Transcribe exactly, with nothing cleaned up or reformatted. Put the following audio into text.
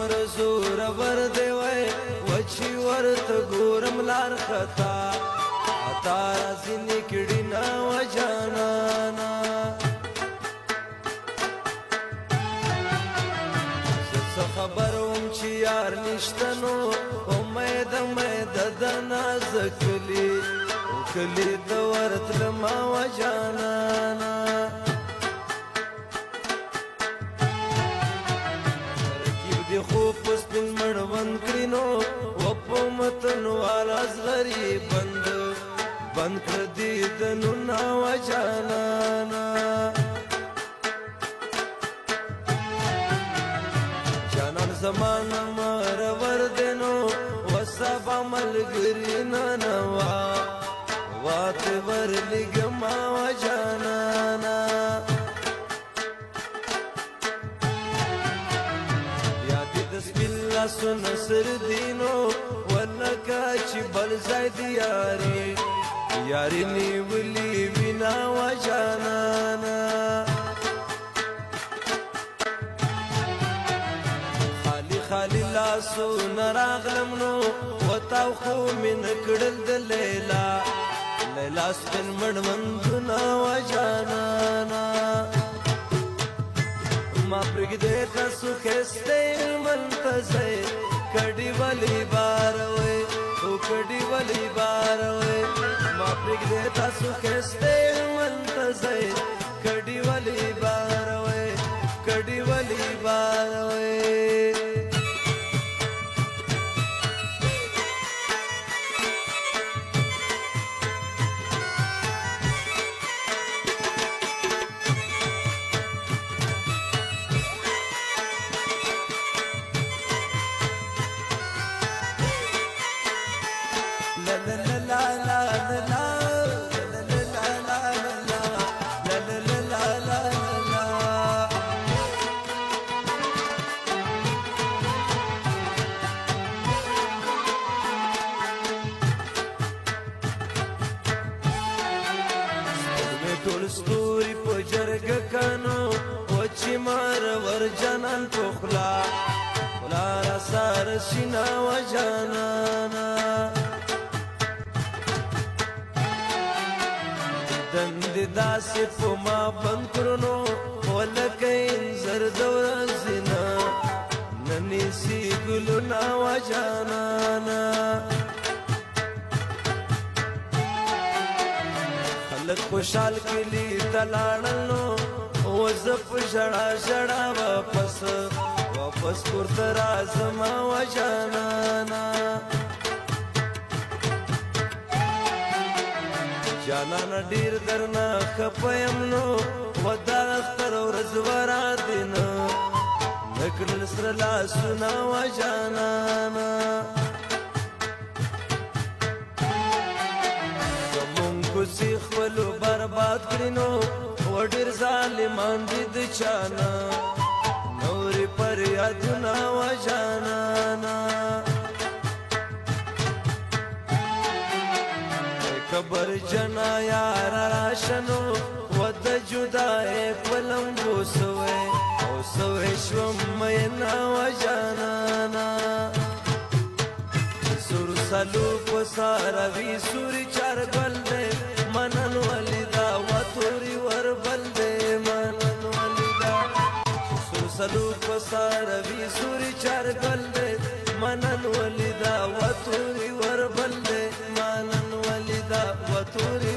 دمر زور ور دی وای وچی ورته ګورم لار خطا عطا راځي نکړي نه وجانانا زه خبروم چې یار نشته نو امید امید د نازکلی کلی د ورتلما وجانانا خوب پسپن مړوند کړي نو و په متن والا زغري بند بند کړ دې د نونا وجانانا جانان زمانه مر ور دینو وسب ملګری ننوا وات ور لګما وجانانا سن سر دینو ولکا چې بل ځای دی یاري یاري نیولی وینا وجانانا خالی خالی لاسو نراغلم نو وتاو خو من کړل د لیلا لیلا سپن مړوندونه وجانانا ما پرګدې تاسو خسته منتزه کډي ولی بار وې او کډي ولی بار وې ما پرګدې تاسو خسته منتزه کډي ولی بار وې کډي ولی بار وې ستوري په جرګ کانو و چې مار ور جانان پخلا لار سار سینا و جانانا دند داسې په ما بند کړنو ولکین زرد ورځنا ننی سی ګلنا و جانانا لک خوشحال کلی تلاړلو وز په ژړا ژړا واپس واپس کورته راځم وجانانا جانانا ډیر درنه خپیم نو ودا اختر ورځ ورا دین نکړل سره لاسونه وجانانا کوسی خپلو برباد کړینو وډیر ظالمان دي د چانا نورې پر یادونه وجانانا کبر جنا یار راشنو ود جدای پلمبو سوې او سوې شوم مینا وجانانا سور سلو پسارا وی سوري چار گل دے منن ولیدا وطوری ور بل دے منن ولیدا سور سلو پسارا وی سوري چار گل دے منن ولیدا وطوری ور بل دے منن ولیدا وطوری